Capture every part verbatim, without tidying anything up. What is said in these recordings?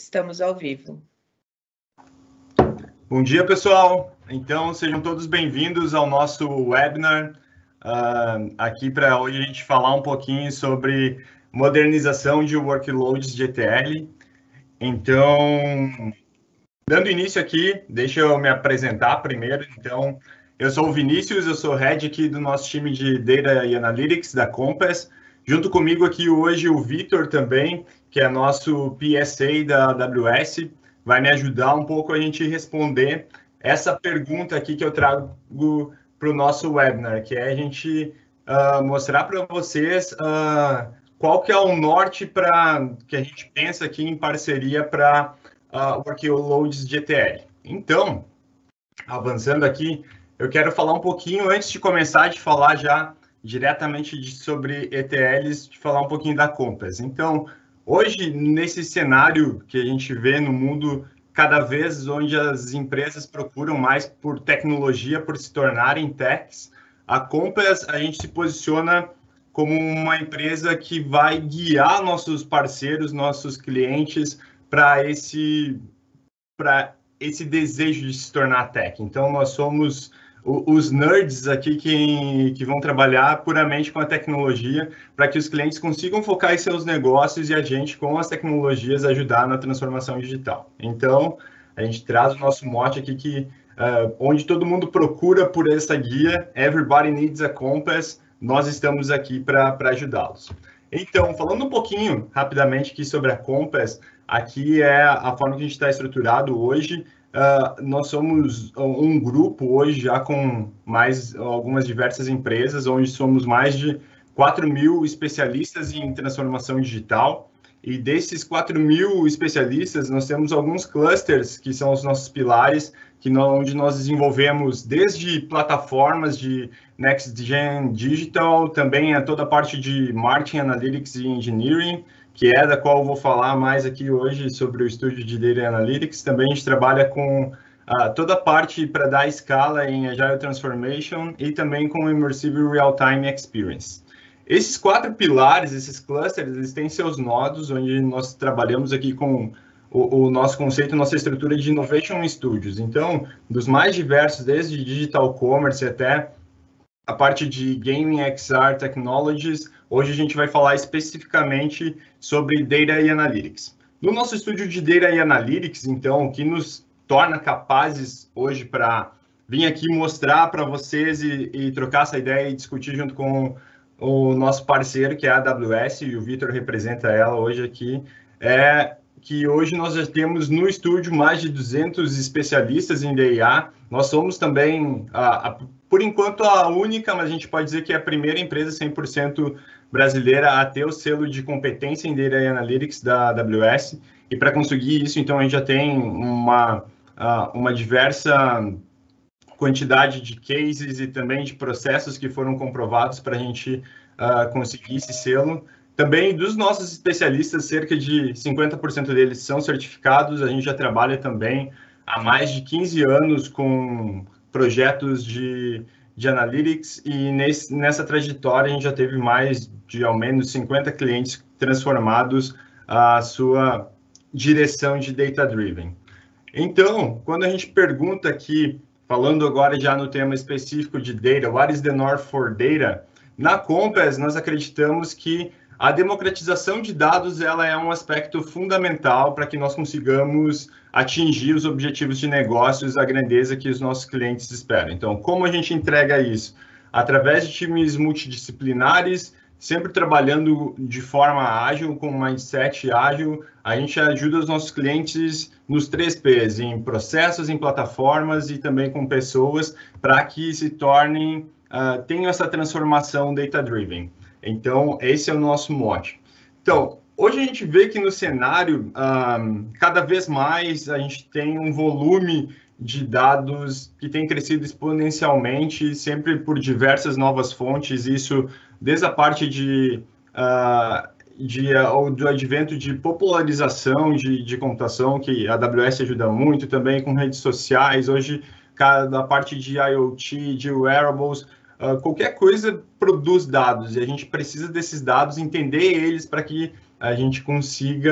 Estamos ao vivo. Bom dia, pessoal. Então, sejam todos bem-vindos ao nosso webinar, uh, aqui para hoje a gente falar um pouquinho sobre modernização de workloads de E T L. Então, dando início aqui, deixa eu me apresentar primeiro. Então, eu sou o Vinícius, eu sou head aqui do nosso time de Data e Analytics da Compass. Junto comigo aqui hoje o Vitor também, que é nosso P S A da A W S, vai me ajudar um pouco a gente responder essa pergunta aqui que eu trago para o nosso webinar, que é a gente uh, mostrar para vocês uh, qual que é o norte para que a gente pensa aqui em parceria para uh, workloads de E T L. Então, avançando aqui, eu quero falar um pouquinho, antes de começar de falar já diretamente de, sobre E T Ls, de falar um pouquinho da Compass. Então, hoje, nesse cenário que a gente vê no mundo, cada vez onde as empresas procuram mais por tecnologia, por se tornarem techs, a Compass, a gente se posiciona como uma empresa que vai guiar nossos parceiros, nossos clientes, para esse, para esse desejo de se tornar tech. Então, nós somos os nerds aqui que, que vão trabalhar puramente com a tecnologia para que os clientes consigam focar em seus negócios e a gente, com as tecnologias, ajudar na transformação digital. Então, a gente traz o nosso mote aqui que, uh, onde todo mundo procura por essa guia, everybody needs a compass, nós estamos aqui para ajudá-los. Então, falando um pouquinho, rapidamente, aqui sobre a Compass, aqui é a forma que a gente está estruturado hoje. Uh, nós somos um grupo hoje já com mais algumas diversas empresas, onde somos mais de quatro mil especialistas em transformação digital. E desses quatro mil especialistas, nós temos alguns clusters, que são os nossos pilares, que nós, onde nós desenvolvemos desde plataformas de Next Gen Digital, também a toda a parte de Marketing, Analytics e Engineering, que é da qual eu vou falar mais aqui hoje sobre o estúdio de Data Analytics. Também a gente trabalha com uh, toda a parte para dar escala em Agile Transformation e também com Immersive Real-Time Experience. Esses quatro pilares, esses clusters, eles têm seus nodos, onde nós trabalhamos aqui com o, o nosso conceito, nossa estrutura de Innovation Studios. Então, dos mais diversos, desde Digital Commerce até a parte de Gaming X R Technologies, hoje a gente vai falar especificamente sobre Data e Analytics. No nosso estúdio de Data e Analytics, então, o que nos torna capazes hoje para vir aqui mostrar para vocês e, e trocar essa ideia e discutir junto com o nosso parceiro, que é a AWS, e o Vitor representa ela hoje aqui, é que hoje nós já temos no estúdio mais de duzentos especialistas em D I A. Nós somos também, a, a, por enquanto, a única, mas a gente pode dizer que é a primeira empresa cem por cento brasileira a ter o selo de competência em Data Analytics da A W S. E para conseguir isso, então, a gente já tem uma, uma diversa quantidade de cases e também de processos que foram comprovados para a gente uh, conseguir esse selo. Também dos nossos especialistas, cerca de cinquenta por cento deles são certificados. A gente já trabalha também há mais de quinze anos com projetos de, de analytics e nesse, nessa trajetória a gente já teve mais de ao menos cinquenta clientes transformados a sua direção de data-driven. Então, quando a gente pergunta aqui, falando agora já no tema específico de data, what is the north for data? Na Compass, nós acreditamos que a democratização de dados ela é um aspecto fundamental para que nós consigamos atingir os objetivos de negócios, a grandeza que os nossos clientes esperam. Então, como a gente entrega isso? Através de times multidisciplinares, sempre trabalhando de forma ágil, com um mindset ágil, a gente ajuda os nossos clientes nos três P's, em processos, em plataformas e também com pessoas, para que se tornem, uh, tenham essa transformação data-driven. Então, esse é o nosso mote. Então, hoje a gente vê que no cenário, um, cada vez mais a gente tem um volume de dados que tem crescido exponencialmente, sempre por diversas novas fontes, isso desde a parte de, uh, de, uh, do advento de popularização de, de computação, que a AWS ajuda muito, também com redes sociais, hoje cada parte de IoT, de wearables, Uh, qualquer coisa produz dados e a gente precisa desses dados, entender eles para que a gente consiga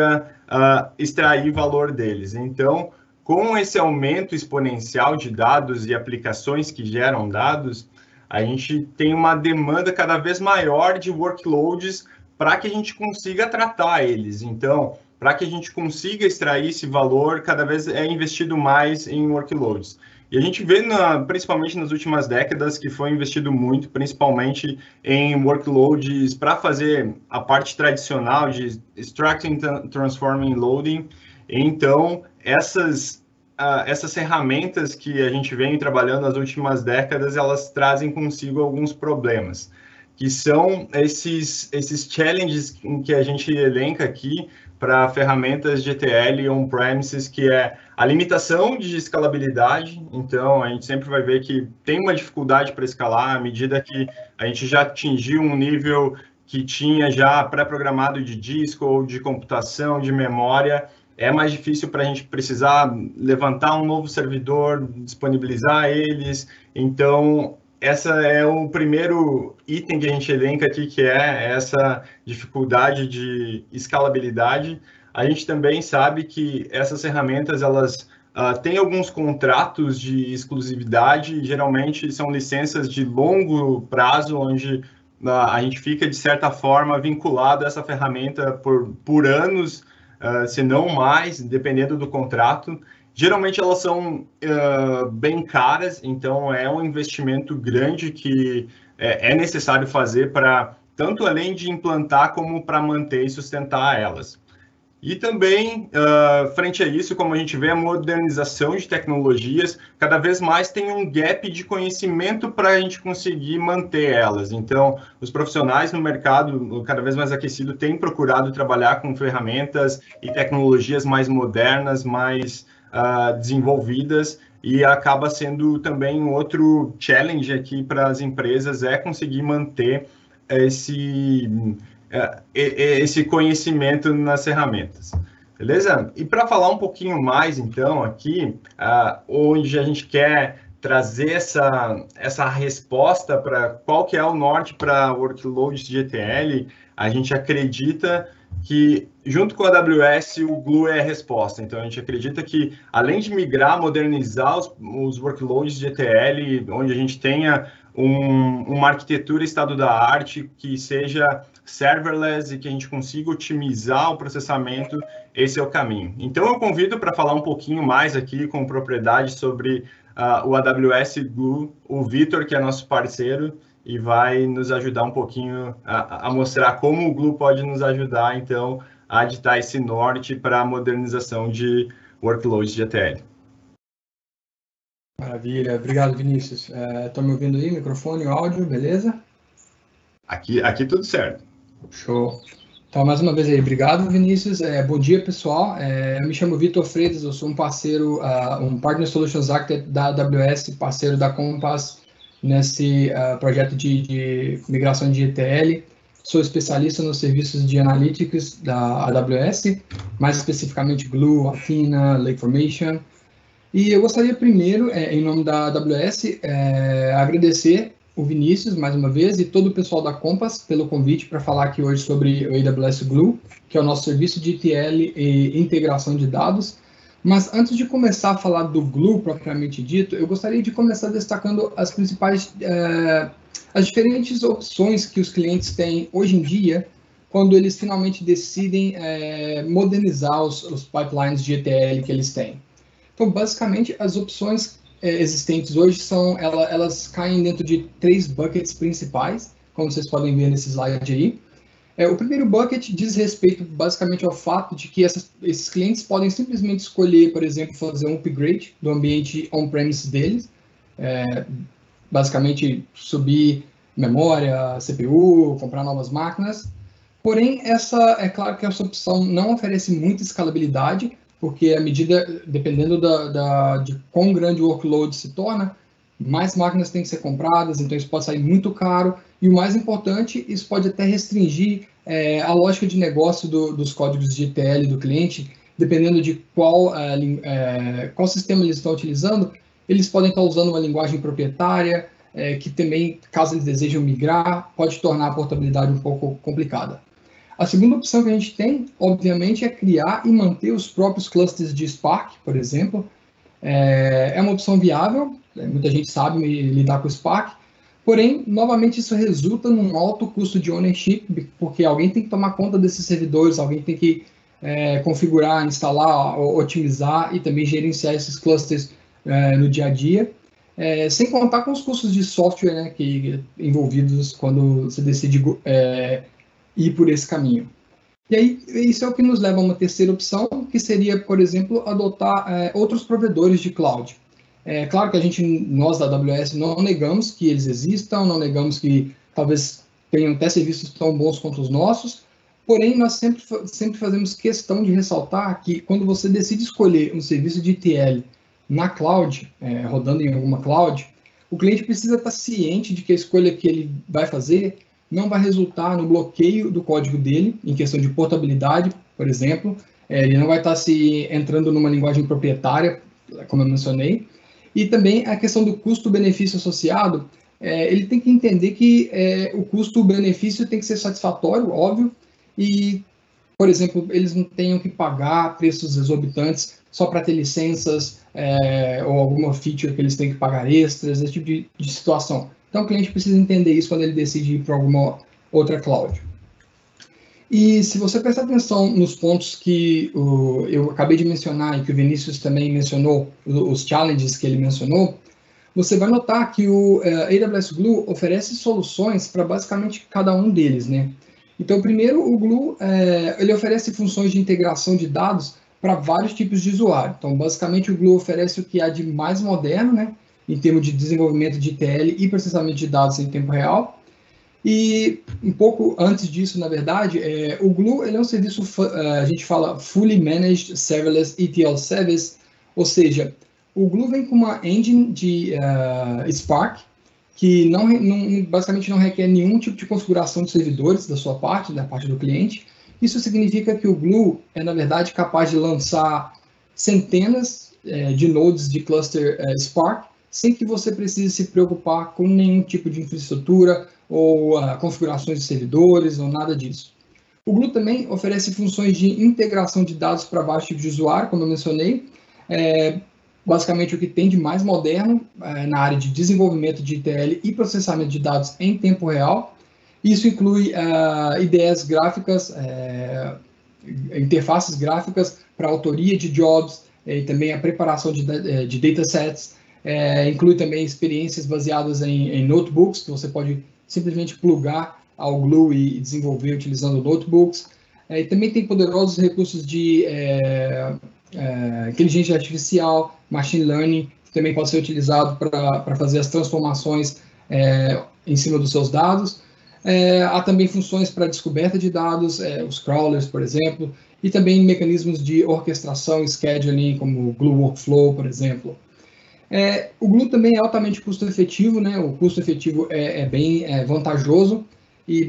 uh, extrair valor deles. Então, com esse aumento exponencial de dados e aplicações que geram dados, a gente tem uma demanda cada vez maior de workloads para que a gente consiga tratar eles. Então, para que a gente consiga extrair esse valor, cada vez é investido mais em workloads. E a gente vê, na, principalmente nas últimas décadas, que foi investido muito, principalmente em workloads para fazer a parte tradicional de extracting, transforming, loading. Então, essas, uh, essas ferramentas que a gente vem trabalhando nas últimas décadas, elas trazem consigo alguns problemas, que são esses, esses challenges em que a gente elenca aqui para ferramentas G T L on-premises, que é a limitação de escalabilidade. Então, a gente sempre vai ver que tem uma dificuldade para escalar à medida que a gente já atingiu um nível que tinha já pré-programado de disco ou de computação, de memória. É mais difícil para a gente precisar levantar um novo servidor, disponibilizar eles. Então, essa é o primeiro item que a gente elenca aqui, que é essa dificuldade de escalabilidade. A gente também sabe que essas ferramentas, elas uh, têm alguns contratos de exclusividade, geralmente são licenças de longo prazo, onde uh, a gente fica, de certa forma, vinculado a essa ferramenta por, por anos, uh, se não mais, dependendo do contrato. Geralmente elas são uh, bem caras, então é um investimento grande que é, é necessário fazer para, tanto além de implantar, como para manter e sustentar elas. E também, uh, frente a isso, como a gente vê, a modernização de tecnologias, cada vez mais tem um gap de conhecimento para a gente conseguir manter elas. Então, os profissionais no mercado, cada vez mais aquecido, têm procurado trabalhar com ferramentas e tecnologias mais modernas, mais Uh, desenvolvidas, e acaba sendo também um outro challenge aqui para as empresas, é conseguir manter esse, uh, esse conhecimento nas ferramentas. Beleza? E para falar um pouquinho mais, então, aqui, uh, onde a gente quer trazer essa, essa resposta para qual que é o norte para workloads de E T L, a gente acredita que, junto com a A W S, o Glue é a resposta. Então, a gente acredita que, além de migrar, modernizar os, os workloads de E T L, onde a gente tenha um, uma arquitetura estado-da-arte que seja serverless e que a gente consiga otimizar o processamento, esse é o caminho. Então, eu convido para falar um pouquinho mais aqui com propriedade sobre uh, o A W S Glue, o Vitor, que é nosso parceiro, e vai nos ajudar um pouquinho a, a mostrar como o Glue pode nos ajudar, então, a ditar esse norte para a modernização de workloads de E T L. Maravilha, obrigado, Vinícius. Estão é, me ouvindo aí? Microfone, áudio, beleza? Aqui, aqui tudo certo. Show. Então, mais uma vez aí, obrigado, Vinícius. É, bom dia, pessoal. É, eu me chamo Vitor Freitas, eu sou um parceiro, uh, um Partner Solutions Architect da A W S, parceiro da Compass, nesse uh, projeto de, de migração de E T L. Sou especialista nos serviços de analytics da A W S, mais especificamente Glue, Athena, Lakeformation. E eu gostaria primeiro, é, em nome da A W S, é, agradecer o Vinícius, mais uma vez, e todo o pessoal da Compass pelo convite para falar aqui hoje sobre o A W S Glue, que é o nosso serviço de E T L e integração de dados. Mas antes de começar a falar do Glue propriamente dito, eu gostaria de começar destacando as principais, eh, as diferentes opções que os clientes têm hoje em dia, quando eles finalmente decidem eh, modernizar os, os pipelines de E T L que eles têm. Então, basicamente, as opções eh, existentes hoje são, ela, elas caem dentro de três buckets principais, como vocês podem ver nesse slide aí. É, o primeiro bucket diz respeito basicamente ao fato de que essas, esses clientes podem simplesmente escolher, por exemplo, fazer um upgrade do ambiente on-premise deles, é, basicamente subir memória, C P U, comprar novas máquinas. Porém, essa, é claro que essa opção não oferece muita escalabilidade, porque à medida, dependendo da, da, de quão grande o workload se torna, mais máquinas têm que ser compradas, então isso pode sair muito caro. E o mais importante, isso pode até restringir é, a lógica de negócio do, dos códigos de E T L do cliente, dependendo de qual, é, é, qual sistema eles estão utilizando. Eles podem estar usando uma linguagem proprietária, é, que também, caso eles desejam migrar, pode tornar a portabilidade um pouco complicada. A segunda opção que a gente tem, obviamente, é criar e manter os próprios clusters de Spark, por exemplo. É, é uma opção viável, muita gente sabe lidar com o Spark, porém, novamente, isso resulta num alto custo de ownership, porque alguém tem que tomar conta desses servidores, alguém tem que é, configurar, instalar, otimizar e também gerenciar esses clusters é, no dia a dia, é, sem contar com os custos de software, né, que, envolvidos quando você decide é, ir por esse caminho. E aí, isso é o que nos leva a uma terceira opção, que seria, por exemplo, adotar é, outros provedores de cloud. É claro que a gente, nós da A W S, não negamos que eles existam, não negamos que talvez tenham até serviços tão bons quanto os nossos, porém, nós sempre, sempre fazemos questão de ressaltar que quando você decide escolher um serviço de E T L na cloud, é, rodando em alguma cloud, o cliente precisa estar ciente de que a escolha que ele vai fazer não vai resultar no bloqueio do código dele, em questão de portabilidade, por exemplo. É, ele não vai estar se entrando numa linguagem proprietária, como eu mencionei. E também a questão do custo-benefício associado, é, ele tem que entender que é, o custo-benefício tem que ser satisfatório, óbvio, e, por exemplo, eles não tenham que pagar preços exorbitantes só para ter licenças é, ou alguma feature que eles têm que pagar extras, esse tipo de, de situação. Então, o cliente precisa entender isso quando ele decide ir para alguma outra cloud. E se você prestar atenção nos pontos que uh, eu acabei de mencionar e que o Vinícius também mencionou, os challenges que ele mencionou, você vai notar que o uh, A W S Glue oferece soluções para basicamente cada um deles, né? Então, primeiro, o Glue, uh, ele oferece funções de integração de dados para vários tipos de usuário. Então, basicamente, o Glue oferece o que há de mais moderno, né, em termos de desenvolvimento de E T L e processamento de dados em tempo real. E um pouco antes disso, na verdade, é, o Glue ele é um serviço, a gente fala Fully Managed Serverless E T L Service, ou seja, o Glue vem com uma engine de uh, Spark, que não, não, basicamente não requer nenhum tipo de configuração de servidores da sua parte, da parte do cliente. Isso significa que o Glue é, na verdade, capaz de lançar centenas é, de nodes de cluster é, Spark, sem que você precise se preocupar com nenhum tipo de infraestrutura ou uh, configurações de servidores ou nada disso. O Glue também oferece funções de integração de dados para vários tipos de usuário, como eu mencionei, é, basicamente o que tem de mais moderno é, na área de desenvolvimento de E T L e processamento de dados em tempo real. Isso inclui uh, ideias gráficas, é, interfaces gráficas para autoria de jobs, e também a preparação de, de datasets, é, inclui também experiências baseadas em, em notebooks, que você pode simplesmente plugar ao Glue e desenvolver utilizando notebooks. É, e também tem poderosos recursos de é, é, inteligência artificial, machine learning, que também pode ser utilizado para fazer as transformações é, em cima dos seus dados. É, há também funções para descoberta de dados, é, os crawlers, por exemplo, e também mecanismos de orquestração e scheduling, como o Glue Workflow, por exemplo. É, o Glue também é altamente custo efetivo, né? O custo efetivo é, é bem é, vantajoso, e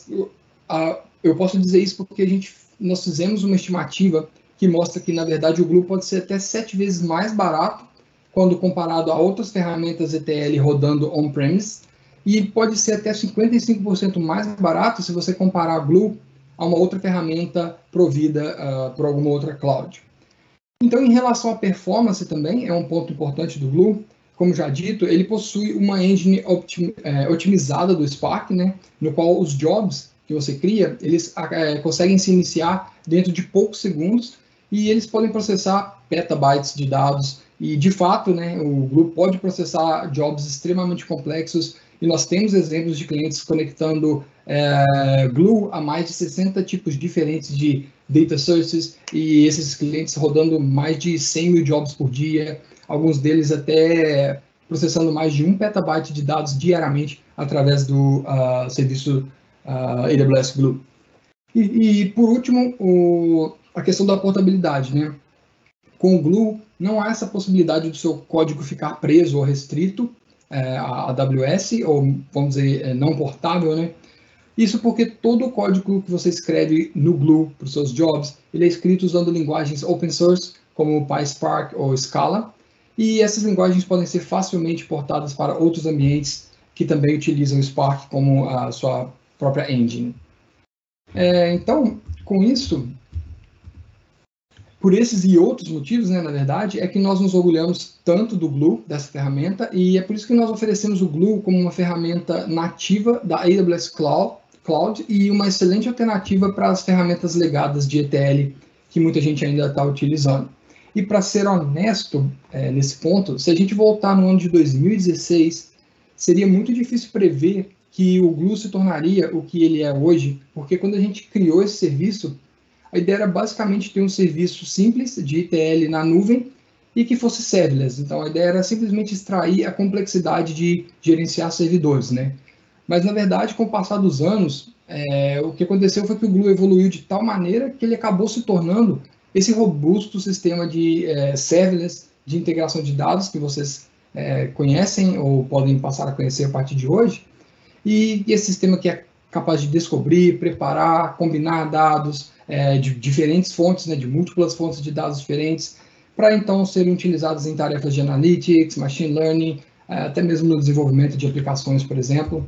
a, eu posso dizer isso porque a gente, nós fizemos uma estimativa que mostra que, na verdade, o Glue pode ser até sete vezes mais barato quando comparado a outras ferramentas E T L rodando on-premise, e pode ser até cinquenta e cinco por cento mais barato se você comparar a Glue a uma outra ferramenta provida uh, por alguma outra cloud. Então, em relação à performance também, é um ponto importante do Glue. Como já dito, ele possui uma engine optim, é, otimizada do Spark, né, no qual os jobs que você cria, eles é, conseguem se iniciar dentro de poucos segundos e eles podem processar petabytes de dados. E, de fato, né, o Glue pode processar jobs extremamente complexos, e nós temos exemplos de clientes conectando é, Glue a mais de sessenta tipos diferentes de data sources, e esses clientes rodando mais de cem mil jobs por dia, alguns deles até processando mais de um petabyte de dados diariamente através do uh, serviço uh, A W S Glue. E, e por último, o, a questão da portabilidade, né? Com o Glue, não há essa possibilidade do seu código ficar preso ou restrito é, à A W S, ou, vamos dizer, não portável, né? Isso porque todo o código que você escreve no Glue para os seus jobs, ele é escrito usando linguagens open source, como PySpark ou Scala, e essas linguagens podem ser facilmente portadas para outros ambientes que também utilizam o Spark como a sua própria engine. É, então, com isso, por esses e outros motivos, né, na verdade, é que nós nos orgulhamos tanto do Glue, dessa ferramenta, e é por isso que nós oferecemos o Glue como uma ferramenta nativa da A W S Cloud, Cloud e uma excelente alternativa para as ferramentas legadas de E T L que muita gente ainda está utilizando. E para ser honesto é, nesse ponto, se a gente voltar no ano de dois mil e dezesseis, seria muito difícil prever que o Glue se tornaria o que ele é hoje, porque quando a gente criou esse serviço, a ideia era basicamente ter um serviço simples de E T L na nuvem e que fosse serverless. Então, a ideia era simplesmente extrair a complexidade de gerenciar servidores, né? Mas, na verdade, com o passar dos anos, é, o que aconteceu foi que o Glue evoluiu de tal maneira que ele acabou se tornando esse robusto sistema de é, serverless de integração de dados que vocês é, conhecem ou podem passar a conhecer a partir de hoje. E, e esse sistema que é capaz de descobrir, preparar, combinar dados é, de diferentes fontes, né, de múltiplas fontes de dados diferentes, para então serem utilizados em tarefas de analytics, machine learning, é, até mesmo no desenvolvimento de aplicações, por exemplo.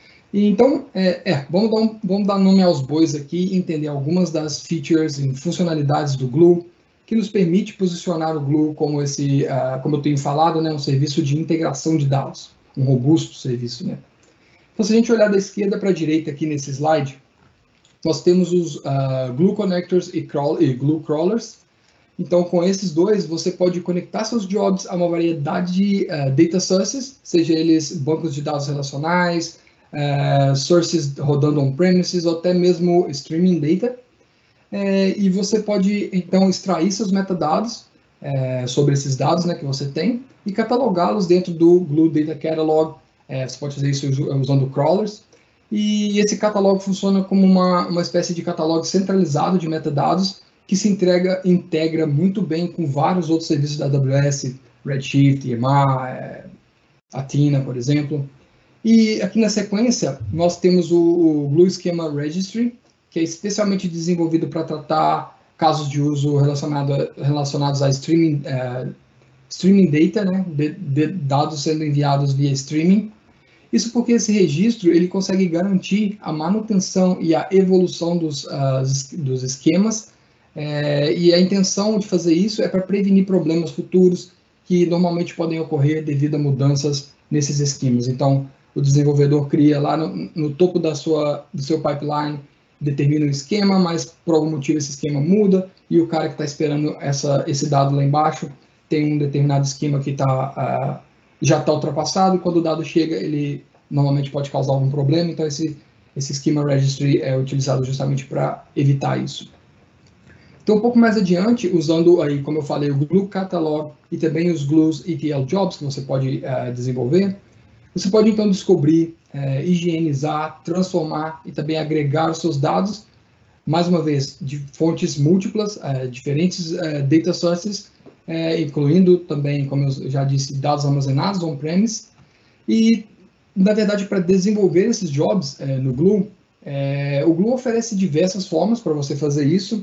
E então, é, é, vamos, dar um, vamos dar nome aos bois aqui e entender algumas das features e funcionalidades do Glue, que nos permite posicionar o Glue como esse, uh, como eu tenho falado, né, um serviço de integração de dados, um robusto serviço, né? Então, se a gente olhar da esquerda para a direita aqui nesse slide, nós temos os uh, Glue Connectors e, crawl, e Glue Crawlers. Então, com esses dois, você pode conectar seus jobs a uma variedade de uh, data sources, seja eles bancos de dados relacionais, uh, sources rodando on-premises, ou até mesmo streaming data. Uh, e você pode, então, extrair seus metadados uh, sobre esses dados, né, que você tem e catalogá-los dentro do Glue Data Catalog. É, você pode fazer isso usando crawlers, e esse catálogo funciona como uma, uma espécie de catálogo centralizado de metadados que se entrega, integra muito bem com vários outros serviços da A W S, Redshift, E M A, é, Athena, por exemplo. E aqui na sequência, nós temos o, o Glue Schema Registry, que é especialmente desenvolvido para tratar casos de uso relacionado a, relacionados a streaming, é, streaming data, né, de, de dados sendo enviados via streaming. Isso porque esse registro ele consegue garantir a manutenção e a evolução dos, uh, dos esquemas, é, e a intenção de fazer isso é para prevenir problemas futuros que normalmente podem ocorrer devido a mudanças nesses esquemas. Então, o desenvolvedor cria lá no, no topo da sua, do seu pipeline, determina um esquema, mas por algum motivo esse esquema muda, e o cara que está esperando essa, esse dado lá embaixo tem um determinado esquema que tá, uh, já está ultrapassado, e quando o dado chega, ele normalmente pode causar algum problema, então esse, esse Schema Registry é utilizado justamente para evitar isso. Então, um pouco mais adiante, usando aí, como eu falei, o Glue Catalog e também os Glues E T L Jobs que você pode uh, desenvolver, você pode então descobrir, uh, higienizar, transformar e também agregar os seus dados, mais uma vez, de fontes múltiplas, uh, diferentes uh, data sources, É, incluindo também, como eu já disse, dados armazenados on-premise. E, na verdade, para desenvolver esses jobs é, no Glue, é, o Glue oferece diversas formas para você fazer isso,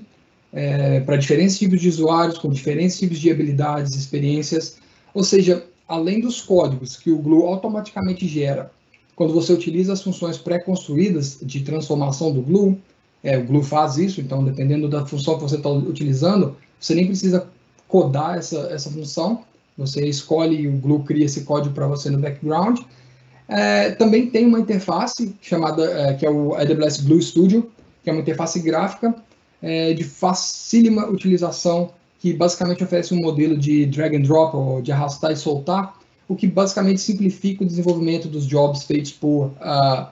é, para diferentes tipos de usuários, com diferentes tipos de habilidades, experiências. Ou seja, além dos códigos que o Glue automaticamente gera, quando você utiliza as funções pré-construídas de transformação do Glue, é, o Glue faz isso, então, dependendo da função que você está utilizando, você nem precisa codar essa, essa função, você escolhe e o Glue cria esse código para você no background. É, também tem uma interface chamada, é, que é o A W S Glue Studio, que é uma interface gráfica é, de facílima utilização, que basicamente oferece um modelo de drag and drop, ou de arrastar e soltar, o que basicamente simplifica o desenvolvimento dos jobs feitos por uh,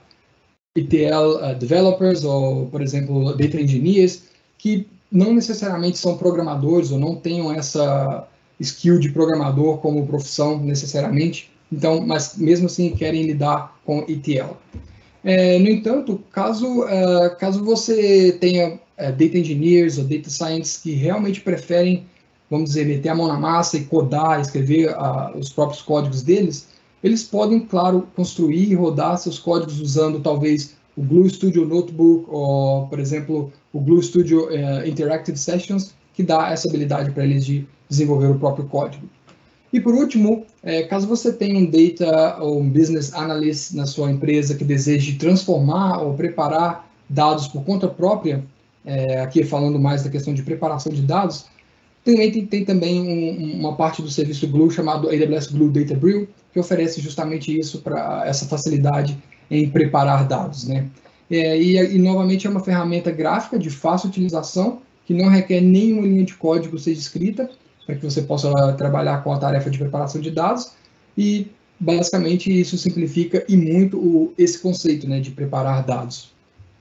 E T L uh, developers, ou, por exemplo, data engineers, que não necessariamente são programadores ou não tenham essa skill de programador como profissão necessariamente, então, mas mesmo assim querem lidar com E T L. É, no entanto, caso, uh, caso você tenha uh, data engineers ou data scientists que realmente preferem, vamos dizer, meter a mão na massa e codar, escrever uh, os próprios códigos deles, eles podem, claro, construir e rodar seus códigos usando talvez o Glue Studio Notebook, ou, por exemplo, o Glue Studio uh, Interactive Sessions, que dá essa habilidade para eles de desenvolver o próprio código. E por último, é, caso você tenha um Data ou um Business Analyst na sua empresa que deseje transformar ou preparar dados por conta própria, é, aqui falando mais da questão de preparação de dados, também tem, tem também um, uma parte do serviço Glue chamado A W S Glue Data Brew, que oferece justamente isso, para essa facilidade em preparar dados, né? É, e, e, novamente, é uma ferramenta gráfica de fácil utilização, que não requer nenhuma linha de código seja escrita, para que você possa trabalhar com a tarefa de preparação de dados, e, basicamente, isso simplifica e muito o, esse conceito, né, de preparar dados.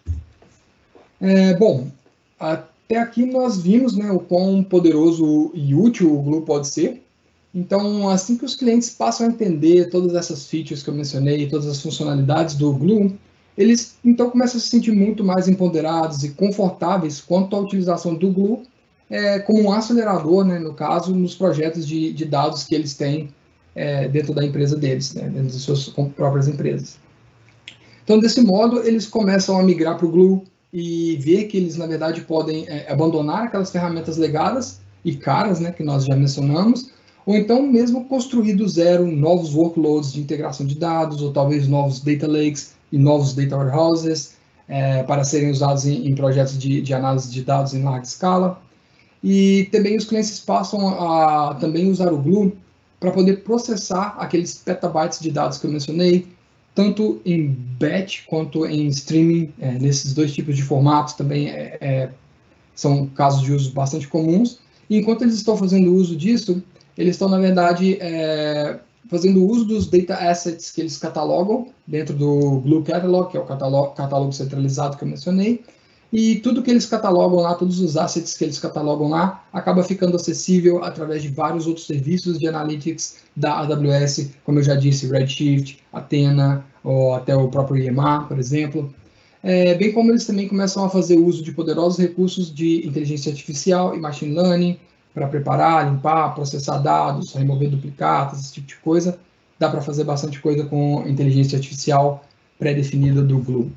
É, bom, até aqui nós vimos, né, o quão poderoso e útil o Glue pode ser. Então, assim que os clientes passam a entender todas essas features que eu mencionei, todas as funcionalidades do Glue, eles então começam a se sentir muito mais empoderados e confortáveis quanto à utilização do Glue é, como um acelerador, né, no caso, nos projetos de, de dados que eles têm é, dentro da empresa deles, né, dentro das suas próprias empresas. Então, desse modo, eles começam a migrar para o Glue e ver que eles, na verdade, podem é, abandonar aquelas ferramentas legadas e caras, né, que nós já mencionamos, ou então mesmo construir do zero novos workloads de integração de dados, ou talvez novos data lakes e novos data warehouses é, para serem usados em, em projetos de, de análise de dados em larga escala. E também os clientes passam a também usar o Glue para poder processar aqueles petabytes de dados que eu mencionei, tanto em batch quanto em streaming, é, nesses dois tipos de formatos também é, é, são casos de uso bastante comuns. E enquanto eles estão fazendo uso disso, eles estão, na verdade, é, fazendo uso dos data assets que eles catalogam dentro do Glue Catalog, que é o catálogo, catálogo centralizado que eu mencionei, e tudo que eles catalogam lá, todos os assets que eles catalogam lá, acaba ficando acessível através de vários outros serviços de analytics da A W S, como eu já disse, Redshift, Athena, ou até o próprio E M A, por exemplo. É, bem como eles também começam a fazer uso de poderosos recursos de inteligência artificial e machine learning para preparar, limpar, processar dados, remover duplicatas, esse tipo de coisa. Dá para fazer bastante coisa com inteligência artificial pré-definida do Glue.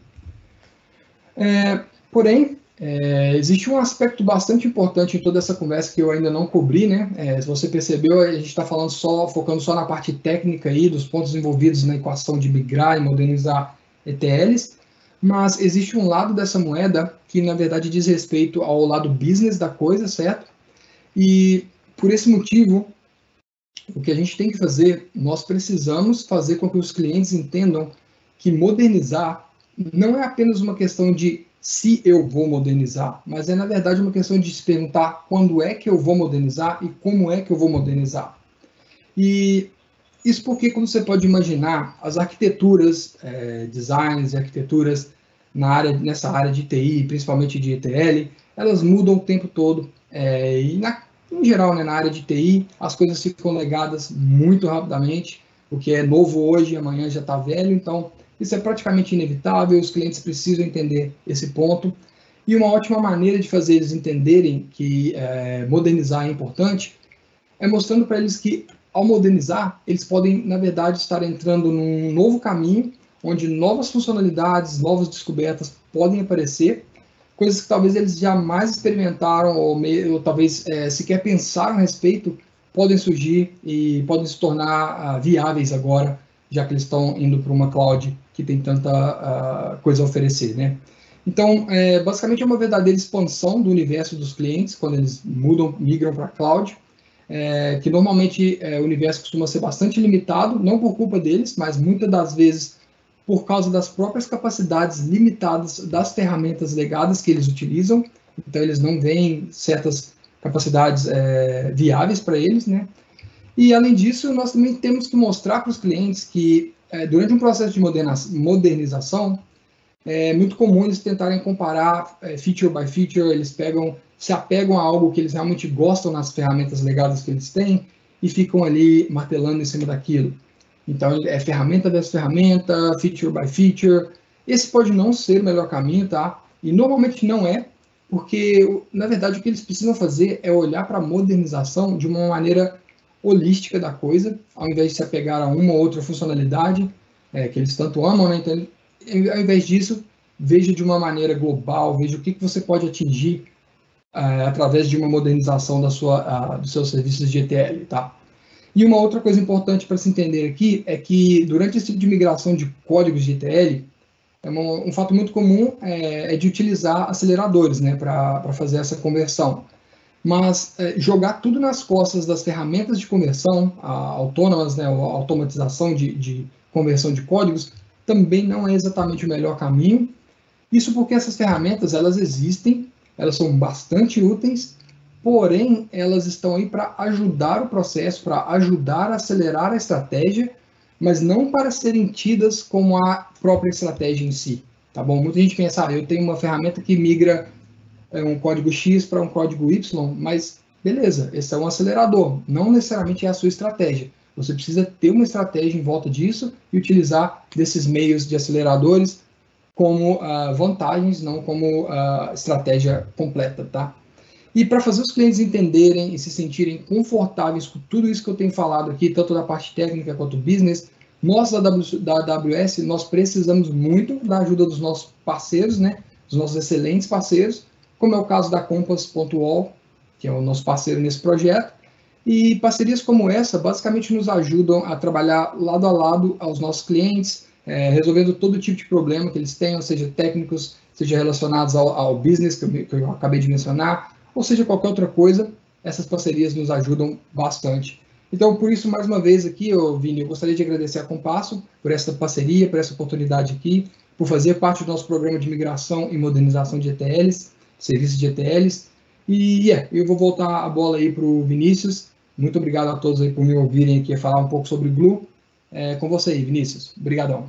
É, porém, é, existe um aspecto bastante importante em toda essa conversa que eu ainda não cobri, né? É, se você percebeu, a gente está falando só, focando só na parte técnica aí, dos pontos envolvidos na equação de migrar e modernizar E T Ls, mas existe um lado dessa moeda que, na verdade, diz respeito ao lado business da coisa, certo? E, por esse motivo, o que a gente tem que fazer, nós precisamos fazer com que os clientes entendam que modernizar não é apenas uma questão de se eu vou modernizar, mas é, na verdade, uma questão de se perguntar quando é que eu vou modernizar e como é que eu vou modernizar. E isso porque, como você pode imaginar, as arquiteturas, é, designs e arquiteturas na área, nessa área de T I, principalmente de E T L, elas mudam o tempo todo. É, e, na, em geral, né, na área de T I, as coisas ficam legadas muito rapidamente. O que é novo hoje, amanhã já está velho, então isso é praticamente inevitável, os clientes precisam entender esse ponto. E uma ótima maneira de fazer eles entenderem que é, modernizar é importante é mostrando para eles que, ao modernizar, eles podem, na verdade, estar entrando num novo caminho, onde novas funcionalidades, novas descobertas podem aparecer, coisas que talvez eles jamais experimentaram ou, meio, ou talvez é, sequer pensaram a respeito, podem surgir e podem se tornar uh, viáveis agora, já que eles estão indo para uma cloud que tem tanta uh, coisa a oferecer, né? Então, é, basicamente é uma verdadeira expansão do universo dos clientes, quando eles mudam, migram para a cloud, é, que normalmente é, o universo costuma ser bastante limitado, não por culpa deles, mas muitas das vezes por causa das próprias capacidades limitadas das ferramentas legadas que eles utilizam. Então, eles não veem certas capacidades é, viáveis para eles, né? E, além disso, nós também temos que mostrar para os clientes que, é, durante um processo de modernização, é muito comum eles tentarem comparar é, feature by feature, eles pegam, se apegam a algo que eles realmente gostam nas ferramentas legadas que eles têm e ficam ali martelando em cima daquilo. Então, é ferramenta versus ferramenta, feature by feature. Esse pode não ser o melhor caminho, tá? E normalmente não é, porque, na verdade, o que eles precisam fazer é olhar para a modernização de uma maneira holística da coisa, ao invés de se apegar a uma ou outra funcionalidade, é, que eles tanto amam, né? Então, ao invés disso, veja de uma maneira global, veja o que, que você pode atingir uh, através de uma modernização da sua, uh, dos seus serviços de E T L, tá? E uma outra coisa importante para se entender aqui é que, durante esse tipo de migração de códigos de E T L, é um, um fato muito comum é, é de utilizar aceleradores, né, para fazer essa conversão. Mas é, jogar tudo nas costas das ferramentas de conversão a, autônomas, né, a automatização de, de conversão de códigos, também não é exatamente o melhor caminho. Isso porque essas ferramentas, elas existem, elas são bastante úteis, porém, elas estão aí para ajudar o processo, para ajudar a acelerar a estratégia, mas não para serem tidas como a própria estratégia em si, tá bom? Muita gente pensa, ah, eu tenho uma ferramenta que migra é, um código X para um código Y, mas beleza, esse é um acelerador, não necessariamente é a sua estratégia. Você precisa ter uma estratégia em volta disso e utilizar desses meios de aceleradores como uh, vantagens, não como uh, estratégia completa, tá? E para fazer os clientes entenderem e se sentirem confortáveis com tudo isso que eu tenho falado aqui, tanto da parte técnica quanto business, nós da, w, da A W S, nós precisamos muito da ajuda dos nossos parceiros, né? Dos nossos excelentes parceiros, como é o caso da Compass ponto u o l, que é o nosso parceiro nesse projeto. E parcerias como essa, basicamente, nos ajudam a trabalhar lado a lado aos nossos clientes, é, resolvendo todo tipo de problema que eles tenham, seja técnicos, seja relacionados ao, ao business, que eu, que eu acabei de mencionar, ou seja, qualquer outra coisa, essas parcerias nos ajudam bastante. Então, por isso, mais uma vez aqui, eu, Vini, eu gostaria de agradecer a Compasso por essa parceria, por essa oportunidade aqui, por fazer parte do nosso programa de migração e modernização de E T Ls, serviços de E T Ls. E yeah, eu vou voltar a bola aí para o Vinícius. Muito obrigado a todos aí por me ouvirem aqui falar um pouco sobre Glue. É com você aí, Vinícius. Obrigadão.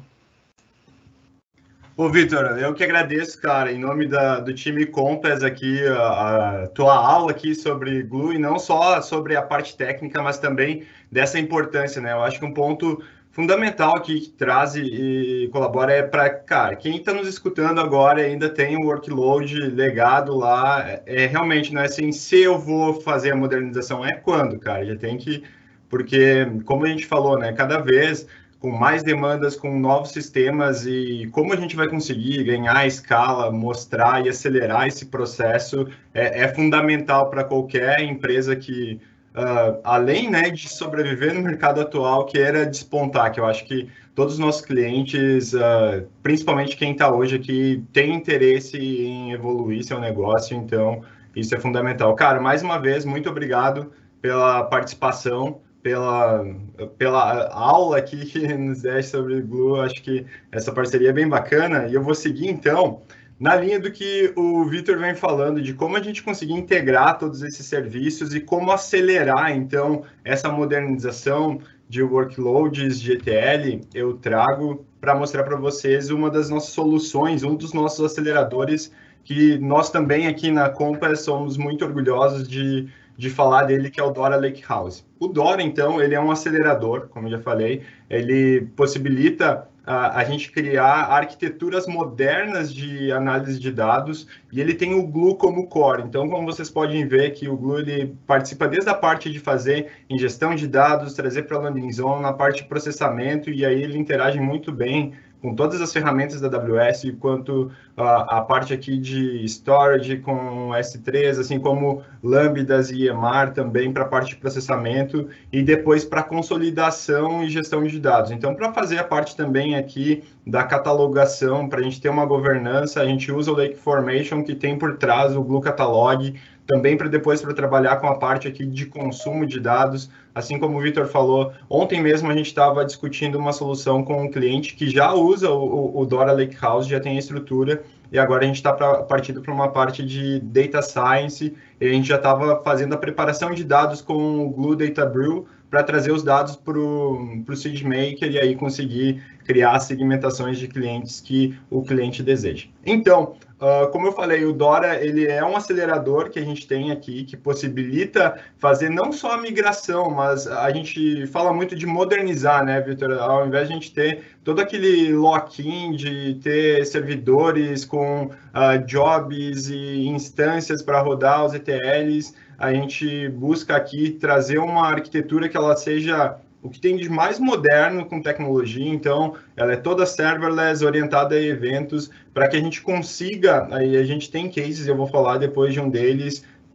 Ô, Vitor, eu que agradeço, cara, em nome da, do time Compass aqui, a, a tua aula aqui sobre Glue, e não só sobre a parte técnica, mas também dessa importância, né? Eu acho que um ponto fundamental aqui que traz e, e colabora é para, cara, quem está nos escutando agora e ainda tem um workload legado lá, é, é realmente, não é assim, se eu vou fazer a modernização, é quando, cara, já tem que, porque, como a gente falou, né, cada vez com mais demandas, com novos sistemas e como a gente vai conseguir ganhar escala, mostrar e acelerar esse processo é, é fundamental para qualquer empresa que, uh, além, né, de sobreviver no mercado atual, queira despontar, que eu acho que todos os nossos clientes, uh, principalmente quem está hoje aqui, tem interesse em evoluir seu negócio, então isso é fundamental. Cara, mais uma vez, muito obrigado pela participação, pela, pela aula aqui que nos deste sobre o Glue. Acho que essa parceria é bem bacana. E eu vou seguir, então, na linha do que o Vitor vem falando, de como a gente conseguir integrar todos esses serviços e como acelerar, então, essa modernização de workloads de E T L. Eu trago para mostrar para vocês uma das nossas soluções, um dos nossos aceleradores, que nós também aqui na Compass somos muito orgulhosos de de falar dele, que é o Dora Lakehouse. O Dora, então, ele é um acelerador, como eu já falei, ele possibilita a, a gente criar arquiteturas modernas de análise de dados, e ele tem o Glue como core. Então, como vocês podem ver que o Glue ele participa desde a parte de fazer ingestão de dados, trazer para a landing zone, na parte de processamento, e aí ele interage muito bem com todas as ferramentas da A W S, quanto a, a parte aqui de storage com S três, assim como Lambdas e E M R também para a parte de processamento e depois para consolidação e gestão de dados. Então, para fazer a parte também aqui da catalogação, para a gente ter uma governança, a gente usa o Lake Formation, que tem por trás o Glue Catalog, também para depois para trabalhar com a parte aqui de consumo de dados, assim como o Vitor falou, ontem mesmo a gente estava discutindo uma solução com um cliente que já usa o, o Dora Lakehouse, já tem a estrutura, e agora a gente está partindo para uma parte de Data Science, e a gente já estava fazendo a preparação de dados com o Glue Data Brew, para trazer os dados para o SageMaker e aí conseguir criar segmentações de clientes que o cliente deseja. Então, uh, como eu falei, o Dora ele é um acelerador que a gente tem aqui, que possibilita fazer não só a migração, mas a gente fala muito de modernizar, né, Vitor? Ao invés de a gente ter todo aquele lock-in de ter servidores com uh, jobs e instâncias para rodar os E T Ls, a gente busca aqui trazer uma arquitetura que ela seja o que tem de mais moderno com tecnologia, então ela é toda serverless, orientada a eventos, para que a gente consiga, aí a gente tem cases, eu vou falar depois de um deles,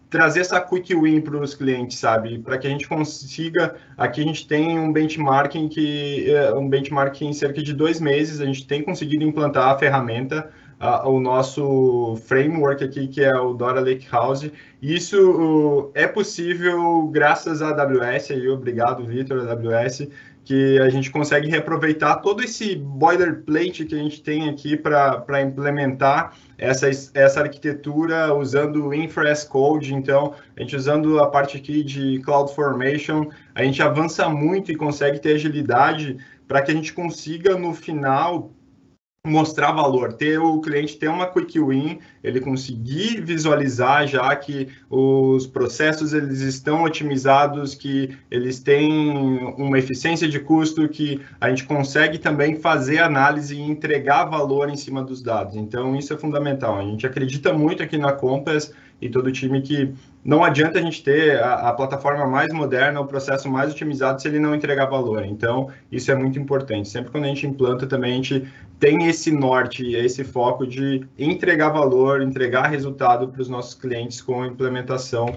trazer essa quick win para os clientes, sabe? Para que a gente consiga, aqui a gente tem um benchmarking que um benchmarking em cerca de dois meses, a gente tem conseguido implantar a ferramenta, uh, o nosso framework aqui, que é o Dora Lakehouse. Isso uh, é possível graças à A W S, aí, obrigado, Vitor, A W S, que a gente consegue reaproveitar todo esse boilerplate que a gente tem aqui para implementar essa, essa arquitetura usando o Infra as Code. Então, a gente usando a parte aqui de CloudFormation, a gente avança muito e consegue ter agilidade para que a gente consiga, no final, mostrar valor, ter o cliente ter uma quick win, ele conseguir visualizar já que os processos eles estão otimizados, que eles têm uma eficiência de custo, que a gente consegue também fazer análise e entregar valor em cima dos dados. Então, isso é fundamental. A gente acredita muito aqui na Compass e todo o time que não adianta a gente ter a, a plataforma mais moderna, o processo mais otimizado se ele não entregar valor. Então, isso é muito importante. Sempre quando a gente implanta também, a gente tem esse norte, esse foco de entregar valor, entregar resultado para os nossos clientes com a implementação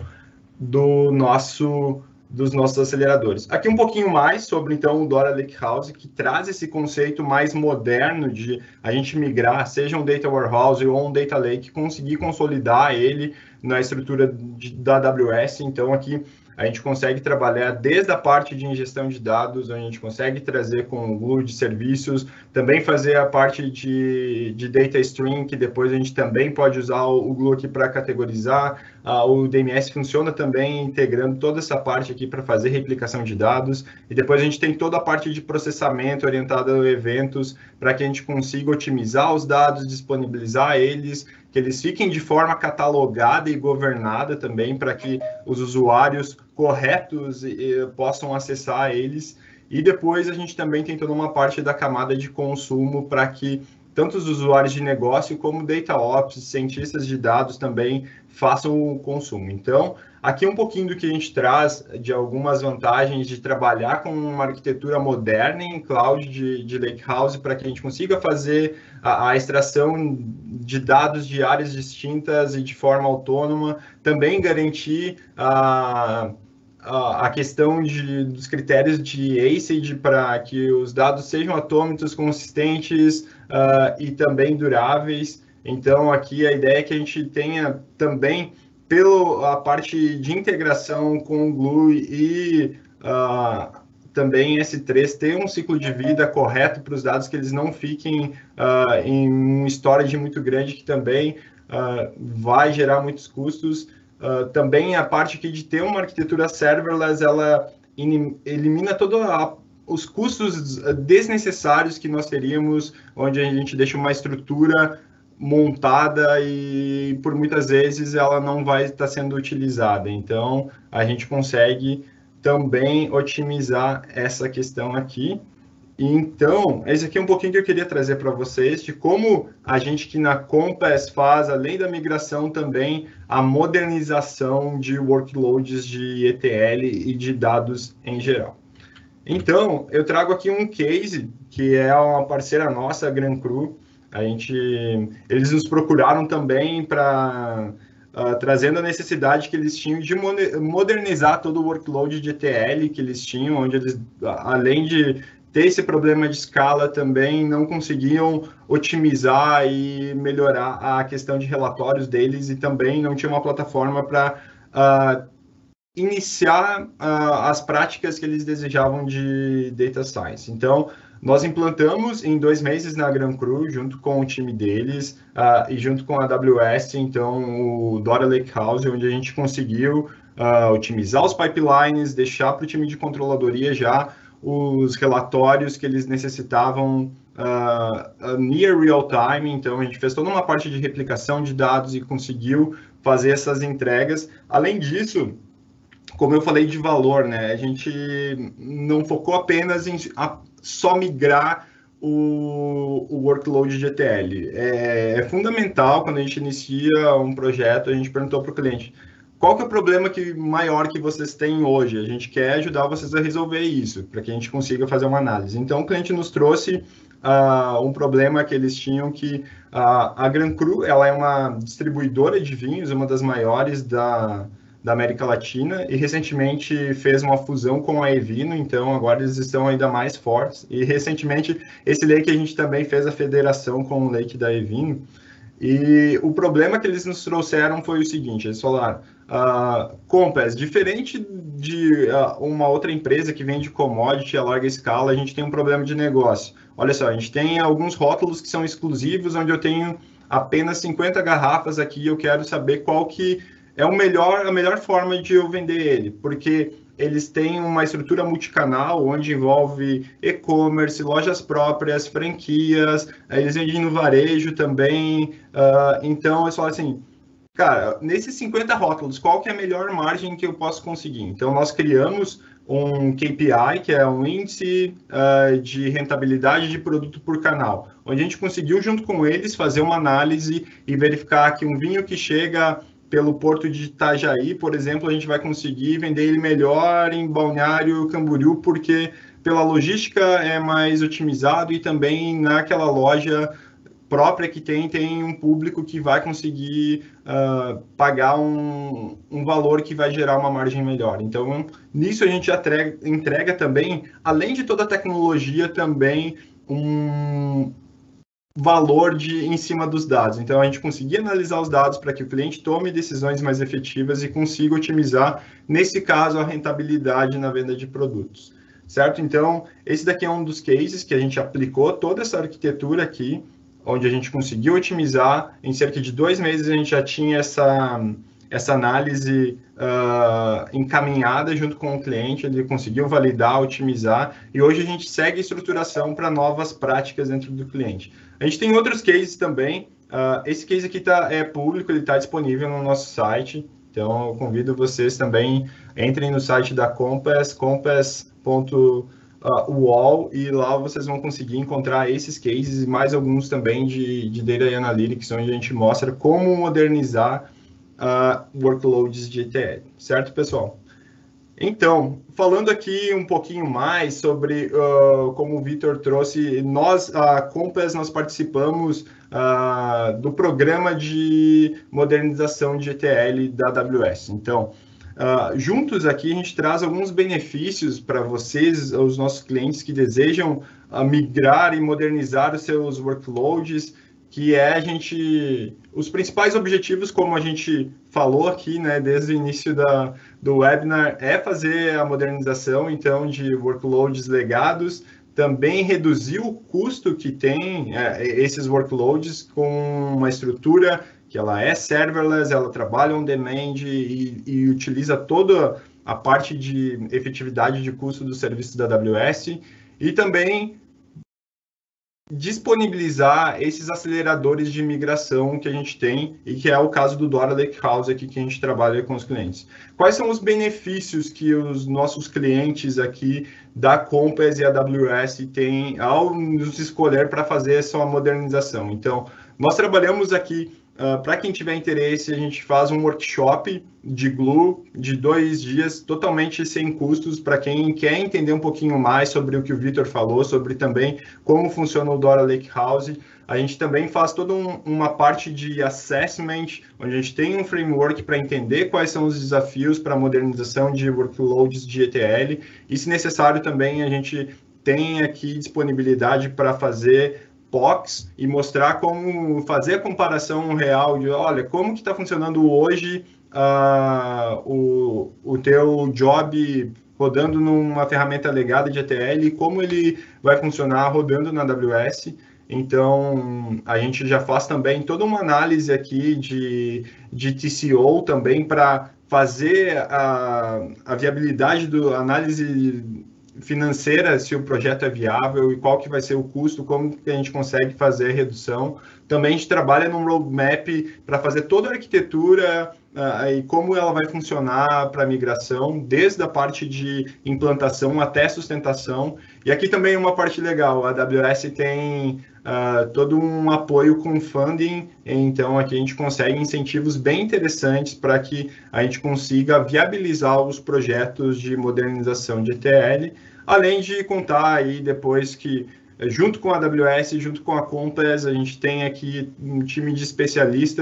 do nosso, dos nossos aceleradores. Aqui um pouquinho mais sobre, então, o Dora Lakehouse, que traz esse conceito mais moderno de a gente migrar, seja um Data Warehouse ou um Data Lake, conseguir consolidar ele na estrutura de, da A W S. Então, aqui a gente consegue trabalhar desde a parte de ingestão de dados, a gente consegue trazer com o Glue de serviços, também fazer a parte de, de data stream, que depois a gente também pode usar o, o Glue aqui para categorizar. Uh, o D M S funciona também integrando toda essa parte aqui para fazer replicação de dados. E depois a gente tem toda a parte de processamento orientada a eventos, para que a gente consiga otimizar os dados, disponibilizar eles, que eles fiquem de forma catalogada e governada também, para que os usuários corretos eh, possam acessar eles. E depois a gente também tem toda uma parte da camada de consumo para que tanto os usuários de negócio como Data Ops, cientistas de dados também façam o consumo. Então, aqui um pouquinho do que a gente traz de algumas vantagens de trabalhar com uma arquitetura moderna em cloud de, de Lakehouse para que a gente consiga fazer a, a extração de dados de áreas distintas e de forma autônoma, também garantir a a questão de, dos critérios de A C I D para que os dados sejam atômicos, consistentes uh, e também duráveis. Então, aqui a ideia é que a gente tenha também, pela parte de integração com o Glue e uh, também S três, ter um ciclo de vida correto para os dados, que eles não fiquem uh, em um storage muito grande, que também uh, vai gerar muitos custos. Uh, também a parte aqui de ter uma arquitetura serverless, ela in, elimina todos os custos desnecessários que nós teríamos, onde a gente deixa uma estrutura montada e por muitas vezes ela não vai estar sendo utilizada. Então, a gente consegue também otimizar essa questão aqui. Então, esse aqui é um pouquinho que eu queria trazer para vocês, de como a gente que na Compass faz, além da migração, também a modernização de workloads de E T L e de dados em geral. Então, eu trago aqui um case, que é uma parceira nossa, a Gran Cru. A gente, eles nos procuraram também para... Uh, trazendo a necessidade que eles tinham de modernizar todo o workload de E T L que eles tinham, onde eles, além de ter esse problema de escala, também não conseguiam otimizar e melhorar a questão de relatórios deles, e também não tinha uma plataforma para uh, iniciar uh, as práticas que eles desejavam de Data Science. Então, nós implantamos em dois meses na Gran Cru, junto com o time deles uh, e junto com a A W S, então, o Dora Lakehouse, onde a gente conseguiu uh, otimizar os pipelines, deixar para o time de controladoria já os relatórios que eles necessitavam uh, near real time. Então, a gente fez toda uma parte de replicação de dados e conseguiu fazer essas entregas. Além disso, como eu falei de valor, né, a gente não focou apenas em a, só migrar o, o workload de E T L. É, é fundamental, quando a gente inicia um projeto, a gente perguntou para o cliente: qual que é o problema que, maior que vocês têm hoje? A gente quer ajudar vocês a resolver isso, para que a gente consiga fazer uma análise. Então, o cliente nos trouxe uh, um problema que eles tinham, que uh, a Gran Cru, ela é uma distribuidora de vinhos, uma das maiores da, da América Latina e recentemente fez uma fusão com a Evino, então agora eles estão ainda mais fortes. E recentemente esse lake a gente também fez a federação com o lake da Evino. E o problema que eles nos trouxeram foi o seguinte, eles falaram, uh, Compass, diferente de uh, uma outra empresa que vende commodity a larga escala, a gente tem um problema de negócio. Olha só, a gente tem alguns rótulos que são exclusivos, onde eu tenho apenas cinquenta garrafas aqui e eu quero saber qual que é o melhor, a melhor forma de eu vender ele, porque eles têm uma estrutura multicanal, onde envolve e-commerce, lojas próprias, franquias, eles vendem no varejo também, uh, então eu falo assim, cara, nesses cinquenta rótulos, qual que é a melhor margem que eu posso conseguir? Então nós criamos um K P I, que é um índice uh, de rentabilidade de produto por canal, onde a gente conseguiu, junto com eles, fazer uma análise e verificar que um vinho que chega pelo porto de Itajaí, por exemplo, a gente vai conseguir vender ele melhor em Balneário Camboriú, porque pela logística é mais otimizado e também naquela loja própria que tem, tem um público que vai conseguir uh, pagar um, um valor que vai gerar uma margem melhor. Então, nisso a gente entrega, entrega também, além de toda a tecnologia, também um valor de, em cima dos dados. Então, a gente conseguir analisar os dados para que o cliente tome decisões mais efetivas e consiga otimizar, nesse caso, a rentabilidade na venda de produtos. Certo? Então, esse daqui é um dos cases que a gente aplicou toda essa arquitetura aqui, onde a gente conseguiu otimizar. Em cerca de dois meses, a gente já tinha essa, essa análise uh, encaminhada junto com o cliente, ele conseguiu validar, otimizar, e hoje a gente segue a estruturação para novas práticas dentro do cliente. A gente tem outros cases também. Uh, esse case aqui tá, é público, ele está disponível no nosso site. Então, eu convido vocês também, entrem no site da Compass, compass ponto u o l, e lá vocês vão conseguir encontrar esses cases e mais alguns também de, de Data Analytics, onde a gente mostra como modernizar uh, workloads de E T L. Certo, pessoal? Então, falando aqui um pouquinho mais sobre, uh, como o Vitor trouxe, nós, a Compass, nós participamos uh, do programa de modernização de E T L da A W S. Então, uh, juntos aqui a gente traz alguns benefícios para vocês, os nossos clientes que desejam uh, migrar e modernizar os seus workloads, que é a gente, os principais objetivos, como a gente falou aqui, né, desde o início da, do webinar, é fazer a modernização, então, de workloads legados, também reduzir o custo que tem é, esses workloads com uma estrutura que ela é serverless, ela trabalha on demand e, e utiliza toda a parte de efetividade de custo do serviço da A W S, e também disponibilizar esses aceleradores de migração que a gente tem, e que é o caso do Dora Lakehouse aqui que a gente trabalha com os clientes. Quais são os benefícios que os nossos clientes aqui da Compass e A W S têm ao nos escolher para fazer essa modernização? Então, nós trabalhamos aqui, uh, para quem tiver interesse, a gente faz um workshop de Glue de dois dias, totalmente sem custos, para quem quer entender um pouquinho mais sobre o que o Vitor falou, sobre também como funciona o Dora Lakehouse. A gente também faz toda um, uma parte de assessment, onde a gente tem um framework para entender quais são os desafios para a modernização de workloads de E T L, e se necessário também a gente tem aqui disponibilidade para fazer P O Cs e mostrar como fazer a comparação real de, olha, como que está funcionando hoje uh, o, o teu job rodando numa ferramenta legada de E T L e como ele vai funcionar rodando na A W S. Então, a gente já faz também toda uma análise aqui de, de T C O também para fazer a, a viabilidade do análise financeira, se o projeto é viável e qual que vai ser o custo, como que a gente consegue fazer a redução. Também a gente trabalha num roadmap para fazer toda a arquitetura uh, e como ela vai funcionar para a migração, desde a parte de implantação até sustentação. E aqui também uma parte legal, a A W S tem uh, todo um apoio com funding, então aqui a gente consegue incentivos bem interessantes para que a gente consiga viabilizar os projetos de modernização de E T L, além de contar aí depois que, junto com a A W S, junto com a Compass, a gente tem aqui um time de especialistas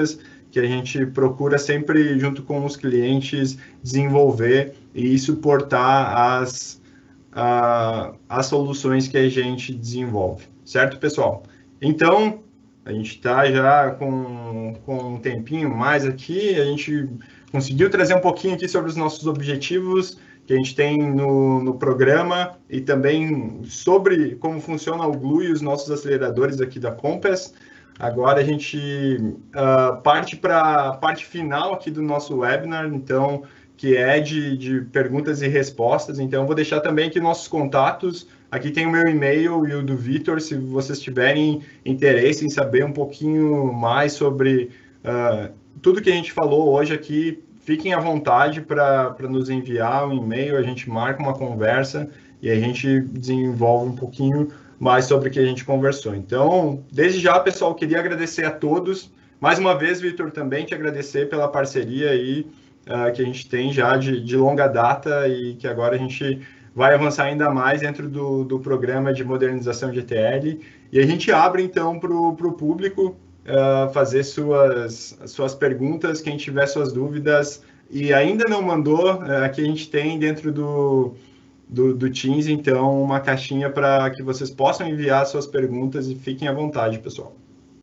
que a gente procura sempre, junto com os clientes, desenvolver e suportar as, a, as soluções que a gente desenvolve. Certo, pessoal? Então, a gente está já com, com um tempinho mais aqui, a gente conseguiu trazer um pouquinho aqui sobre os nossos objetivos que a gente tem no, no programa e também sobre como funciona o Glue e os nossos aceleradores aqui da Compass. Agora a gente uh, parte para a parte final aqui do nosso webinar, então, que é de, de perguntas e respostas. Então, eu vou deixar também aqui nossos contatos. Aqui tem o meu e-mail e o do Vitor, se vocês tiverem interesse em saber um pouquinho mais sobre uh, tudo que a gente falou hoje aqui, fiquem à vontade para nos enviar um e-mail, a gente marca uma conversa e a gente desenvolve um pouquinho mais sobre o que a gente conversou. Então, desde já, pessoal, queria agradecer a todos. Mais uma vez, Vitor, também te agradecer pela parceria aí, uh, que a gente tem já de, de longa data e que agora a gente vai avançar ainda mais dentro do, do programa de modernização de E T L. E a gente abre, então, para o público uh, fazer suas, suas perguntas, quem tiver suas dúvidas e ainda não mandou, uh, aqui a gente tem dentro do... Do, do Teams, então, uma caixinha para que vocês possam enviar suas perguntas e fiquem à vontade, pessoal.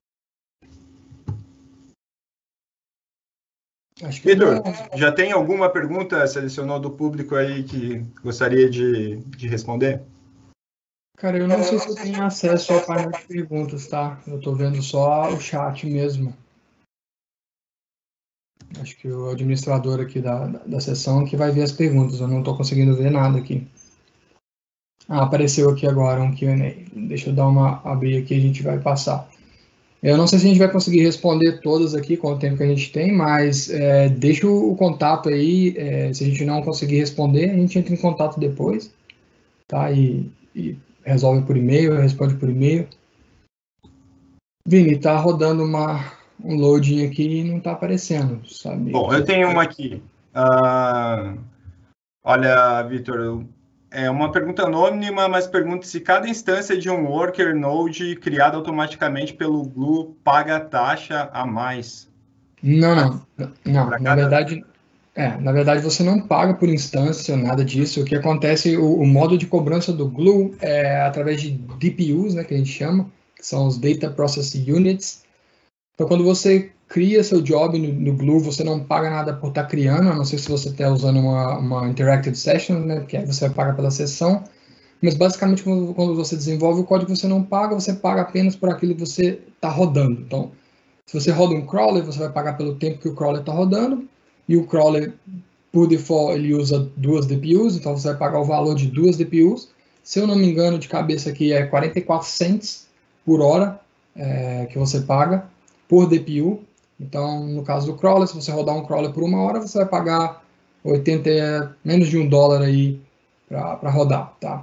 Acho que Vitor, já tem alguma pergunta selecionou do público aí que gostaria de, de responder? Cara, eu não sei se eu tenho acesso ao painel de perguntas, tá? Eu estou vendo só o chat mesmo. Acho que o administrador aqui da, da, da sessão que vai ver as perguntas, eu não estou conseguindo ver nada aqui. Ah, apareceu aqui agora um Q and A. Deixa eu dar uma abrir aqui, a gente vai passar. Eu não sei se a gente vai conseguir responder todas aqui com o tempo que a gente tem, mas é, deixa o, o contato aí, é, se a gente não conseguir responder, a gente entra em contato depois, tá? E, e resolve por e-mail, responde por e-mail. Vini, tá rodando uma, um loading aqui e não tá aparecendo, sabe? Bom, eu tenho uma aqui. Uh, olha, Vitor, eu... É uma pergunta anônima, mas pergunta se cada instância de um worker node criada automaticamente pelo Glue paga taxa a mais. Não, não. Não, na verdade, é, na verdade você não paga por instância, nada disso. O que acontece, o, o modo de cobrança do Glue é através de D P Us, né, que a gente chama, que são os Data Processing Units. Então, quando você cria seu job no, no Glue, você não paga nada por estar criando, a não ser se você está usando uma, uma Interactive Session, né, que aí você paga pela sessão. Mas, basicamente, quando, quando você desenvolve o código, você não paga, você paga apenas por aquilo que você está rodando. Então, se você roda um crawler, você vai pagar pelo tempo que o crawler está rodando, e o crawler, por default, ele usa duas D P Us, então você vai pagar o valor de duas D P Us. Se eu não me engano, de cabeça aqui, é quarenta e quatro cents por hora é, que você paga por D P U. Então, no caso do crawler, se você rodar um crawler por uma hora, você vai pagar oitenta, menos de um dólar aí para rodar, tá?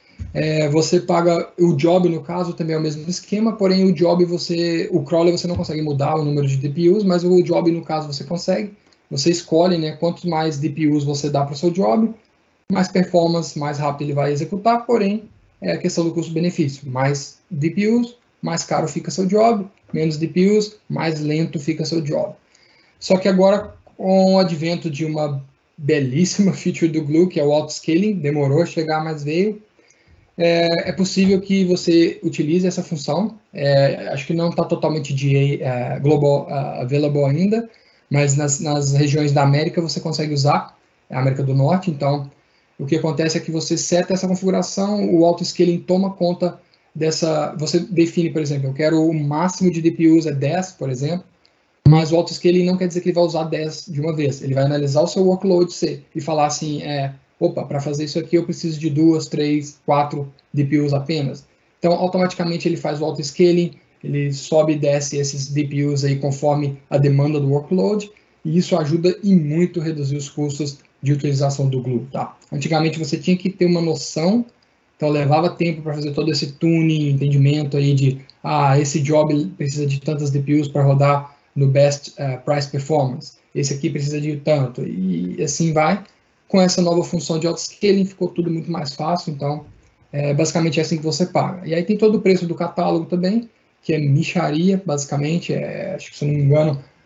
É, você paga o job, no caso, também é o mesmo esquema, porém o job, você, o crawler você não consegue mudar o número de D P Us, mas o job, no caso, você consegue. Você escolhe, né, quantos mais D P Us você dá para o seu job, mais performance, mais rápido ele vai executar, porém, é a questão do custo-benefício. Mais D P Us, mais caro fica seu job, menos D P Us, mais lento fica seu job. Só que agora, com o advento de uma belíssima feature do Glue, que é o auto-scaling, demorou a chegar, mas veio, é, é possível que você utilize essa função. É, acho que não está totalmente de, uh, global uh, available ainda, mas nas, nas regiões da América você consegue usar, a América do Norte. Então, o que acontece é que você seta essa configuração, o auto-scaling toma conta dessa, você define, por exemplo, eu quero o máximo de D P Us é dez, por exemplo, mas o auto-scaling não quer dizer que ele vai usar dez de uma vez. Ele vai analisar o seu workload C e falar assim, é, opa, para fazer isso aqui eu preciso de duas, três, quatro D P Us apenas. Então, automaticamente ele faz o auto-scaling, ele sobe e desce esses D P Us aí conforme a demanda do workload, e isso ajuda e muito a reduzir os custos de utilização do Glue, tá? Antigamente você tinha que ter uma noção, então levava tempo para fazer todo esse tuning, entendimento aí de, ah, esse job precisa de tantas D P Us para rodar no best uh, price performance, esse aqui precisa de tanto, e assim vai. Com essa nova função de auto-scaling ficou tudo muito mais fácil, então é basicamente é assim que você paga. E aí tem todo o preço do catálogo também, que é mixaria, basicamente, é, acho que se não me engano,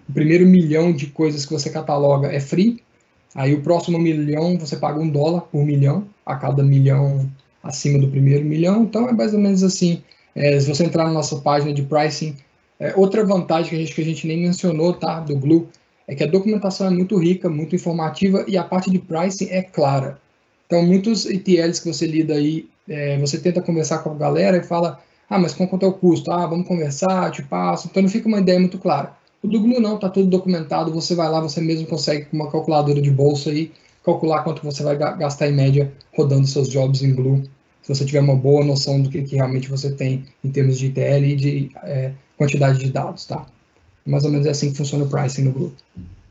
o primeiro milhão de coisas que você cataloga é free, aí o próximo milhão você paga um dólar por milhão, a cada milhão acima do primeiro milhão, então é mais ou menos assim. É, se você entrar na nossa página de pricing, é, outra vantagem que a, gente, que a gente nem mencionou, tá, do Glue, é que a documentação é muito rica, muito informativa, e a parte de pricing é clara. Então, muitos E T Ls que você lida aí, é, você tenta conversar com a galera e fala, ah, mas quanto é o custo? Ah, vamos conversar, te passo. Então, não fica uma ideia muito clara. O do Glue não, está tudo documentado, você vai lá, você mesmo consegue com uma calculadora de bolsa aí, calcular quanto você vai gastar em média rodando seus jobs em Glue, se você tiver uma boa noção do que, que realmente você tem em termos de E T L e de é, quantidade de dados, tá? Mais ou menos é assim que funciona o pricing no Glue.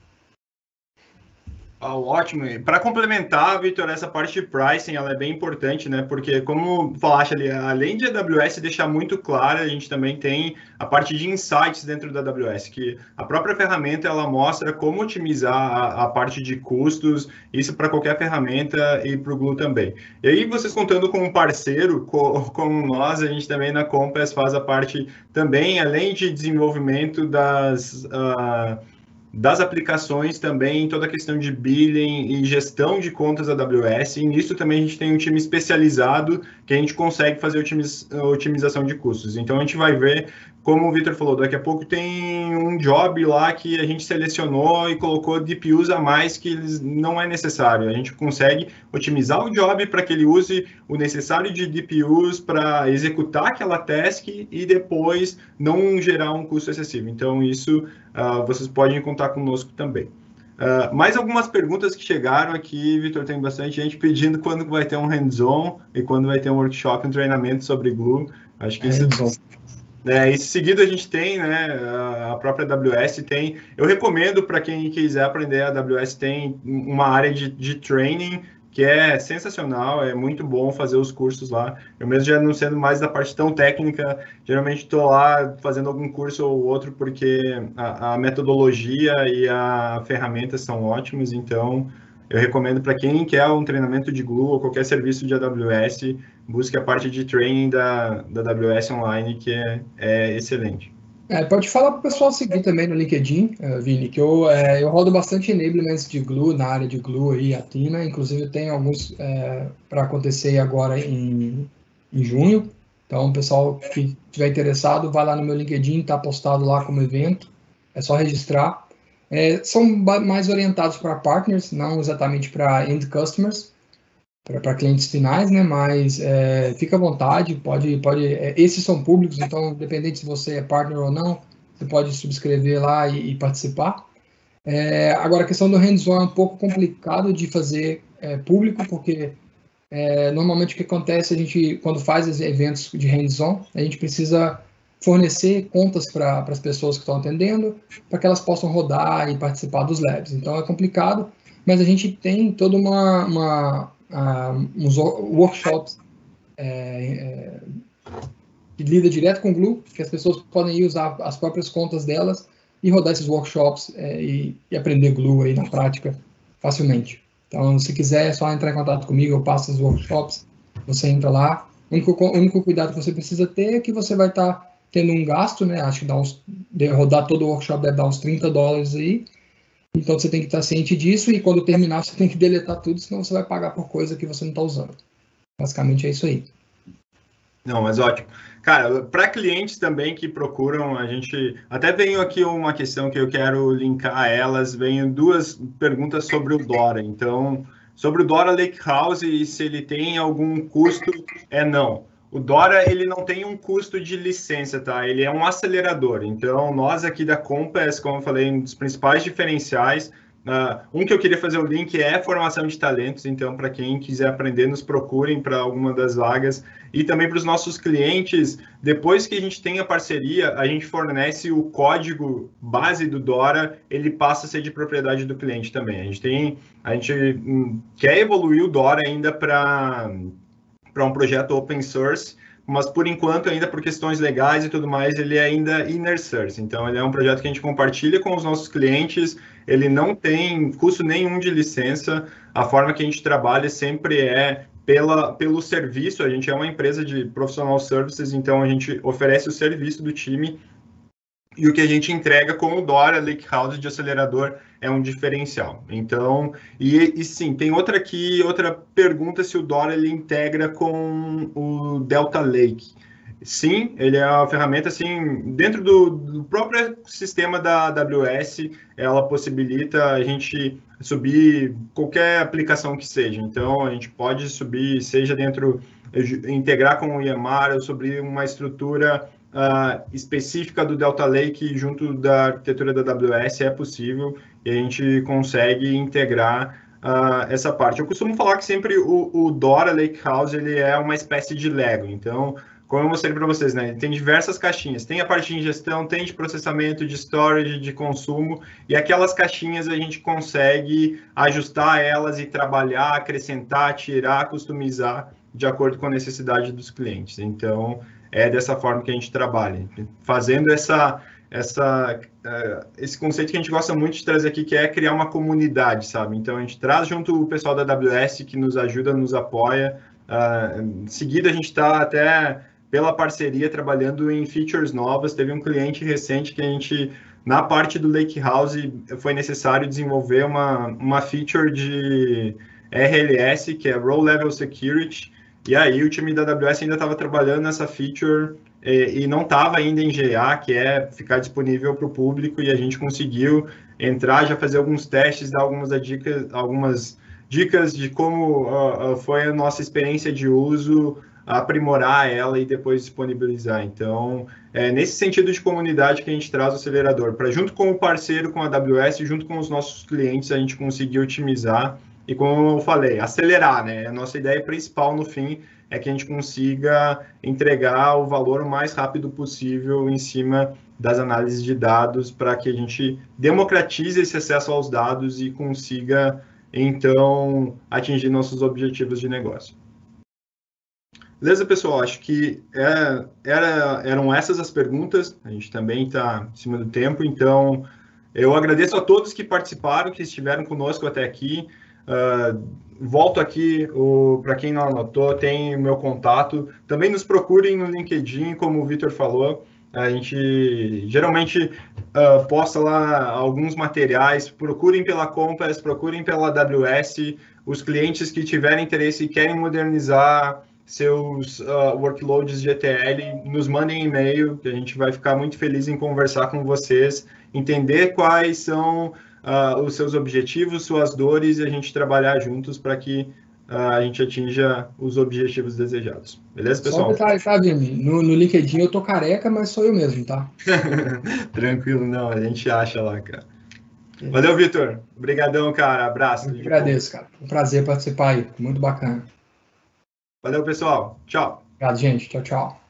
Ah, ótimo. Para complementar, Vitor, essa parte de pricing ela é bem importante, né? Porque, como falaste ali, além de A W S deixar muito clara, a gente também tem a parte de insights dentro da A W S, que a própria ferramenta ela mostra como otimizar a, a parte de custos, isso para qualquer ferramenta e para o Glue também. E aí, vocês contando com um parceiro co, como nós, a gente também na Compass faz a parte também, além de desenvolvimento das... Uh, das aplicações também, toda a questão de billing e gestão de contas A W S, e nisso também a gente tem um time especializado que a gente consegue fazer otimiz, otimização de custos. Então a gente vai ver, como o Vitor falou, daqui a pouco tem um job lá que a gente selecionou e colocou D P Us a mais que não é necessário. A gente consegue otimizar o job para que ele use o necessário de D P Us para executar aquela task e depois não gerar um custo excessivo. Então isso uh, vocês podem contar conosco também. Uh, mais algumas perguntas que chegaram aqui, Vitor, tem bastante gente pedindo quando vai ter um hands-on e quando vai ter um workshop, um treinamento sobre Glue. Acho que é, isso... É, em seguida a gente tem, né, a própria A W S tem, eu recomendo para quem quiser aprender, a AWS tem uma área de, de training que é sensacional, é muito bom fazer os cursos lá. Eu mesmo já não sendo mais da parte tão técnica, geralmente estou lá fazendo algum curso ou outro porque a, a metodologia e a ferramenta são ótimos, então eu recomendo para quem quer um treinamento de Glue ou qualquer serviço de A W S, busque a parte de training da, da A W S Online, que é, é excelente. É, pode falar para o pessoal seguir também no LinkedIn, uh, Vini, que eu, é, eu rodo bastante enablements de Glue, na área de Glue aí, a Tina, inclusive tem alguns é, para acontecer agora em, em junho. Então, o pessoal que estiver interessado, vai lá no meu LinkedIn, está postado lá como evento, é só registrar. É, são mais orientados para partners, não exatamente para end customers, para clientes finais, né? Mas é, fica à vontade, pode, pode. É, esses são públicos, então, independente se você é partner ou não, você pode subscrever lá e, e participar. É, agora, a questão do hands-on é um pouco complicado de fazer é, público, porque é, normalmente o que acontece, a gente, quando faz os eventos de hands-on, a gente precisa fornecer contas para as pessoas que estão atendendo, para que elas possam rodar e participar dos labs. Então, é complicado, mas a gente tem toda uma, uma Uh, uns workshops é, é, que lida direto com o Glue, que as pessoas podem ir usar as próprias contas delas e rodar esses workshops é, e, e aprender Glue aí na prática facilmente. Então, se quiser, é só entrar em contato comigo, eu passo os workshops, você entra lá. O único, o único cuidado que você precisa ter é que você vai estar tá tendo um gasto, né? Acho que dá uns, rodar todo o workshop deve dar uns trinta dólares aí. Então, você tem que estar ciente disso e quando terminar, você tem que deletar tudo, senão você vai pagar por coisa que você não está usando. Basicamente, é isso aí. Não, mas ótimo. Cara, para clientes também que procuram, a gente... Até veio aqui uma questão que eu quero linkar a elas. Venho duas perguntas sobre o Dora. Então, sobre o Dora Lakehouse e se ele tem algum custo, é não. O Dora, ele não tem um custo de licença, tá? Ele é um acelerador. Então, nós aqui da Compass, como eu falei, um dos principais diferenciais, uh, um que eu queria fazer o link é formação de talentos. Então, para quem quiser aprender, nos procurem para alguma das vagas. E também para os nossos clientes, depois que a gente tem a parceria, a gente fornece o código base do Dora, ele passa a ser de propriedade do cliente também. A gente tem, a gente hum, quer evoluir o Dora ainda para... para um projeto open source, mas por enquanto, ainda por questões legais e tudo mais, ele é ainda inner source. Então, ele é um projeto que a gente compartilha com os nossos clientes, ele não tem custo nenhum de licença, a forma que a gente trabalha sempre é pela, pelo serviço, a gente é uma empresa de professional services, então a gente oferece o serviço do time e o que a gente entrega com o Dora Lakehouse de acelerador é um diferencial. Então, e, e sim, tem outra aqui, outra pergunta se o Dora ele integra com o Delta Lake. Sim, ele é uma ferramenta, assim, dentro do, do próprio sistema da A W S, ela possibilita a gente subir qualquer aplicação que seja. Então, a gente pode subir, seja dentro, integrar com o I A M R, ou subir uma estrutura uh, específica do Delta Lake junto da arquitetura da A W S, é possível, e a gente consegue integrar uh, essa parte. Eu costumo falar que sempre o, o Dora Lakehouse, ele é uma espécie de Lego. Então, como eu mostrei para vocês, né? Tem diversas caixinhas. Tem a parte de ingestão, tem de processamento, de storage, de consumo. E aquelas caixinhas a gente consegue ajustar elas e trabalhar, acrescentar, tirar, customizar de acordo com a necessidade dos clientes. Então, é dessa forma que a gente trabalha. Fazendo essa, essa, uh, esse conceito que a gente gosta muito de trazer aqui, que é criar uma comunidade, sabe? Então, a gente traz junto o pessoal da A W S, que nos ajuda, nos apoia. Uh, em seguida, a gente está até... pela parceria, trabalhando em features novas. Teve um cliente recente que a gente, na parte do Lakehouse, foi necessário desenvolver uma, uma feature de R L S, que é Row Level Security, e aí o time da A W S ainda estava trabalhando nessa feature e, e não estava ainda em G A, que é ficar disponível para o público, e a gente conseguiu entrar, já fazer alguns testes, dar algumas dicas, algumas dicas de como uh, uh, foi a nossa experiência de uso, aprimorar ela e depois disponibilizar. Então, é nesse sentido de comunidade que a gente traz o acelerador, para junto com o parceiro, com a A W S, junto com os nossos clientes, a gente conseguir otimizar e, como eu falei, acelerar, né? A nossa ideia principal, no fim, é que a gente consiga entregar o valor o mais rápido possível em cima das análises de dados, para que a gente democratize esse acesso aos dados e consiga, então, atingir nossos objetivos de negócio. Beleza, pessoal? Acho que é, era, eram essas as perguntas. A gente também está em cima do tempo, então eu agradeço a todos que participaram, que estiveram conosco até aqui. Uh, volto aqui, para quem não anotou, tem o meu contato. Também nos procurem no LinkedIn, como o Vitor falou. A gente geralmente uh, posta lá alguns materiais. Procurem pela Compass, procurem pela A W S. Os clientes que tiverem interesse e querem modernizar seus uh, workloads de E T L, nos mandem e-mail, que a gente vai ficar muito feliz em conversar com vocês, entender quais são uh, os seus objetivos, suas dores, e a gente trabalhar juntos para que uh, a gente atinja os objetivos desejados. Beleza, pessoal? Só um detalhe, tá, Vini? No, no LinkedIn eu tô careca, mas sou eu mesmo, tá? Tranquilo, não, a gente acha lá, cara. Valeu, Vitor. Obrigadão, cara. Abraço. Eu agradeço, cara. Um prazer participar aí. Muito bacana. Valeu, pessoal. Tchau. Obrigado, gente. Tchau, tchau.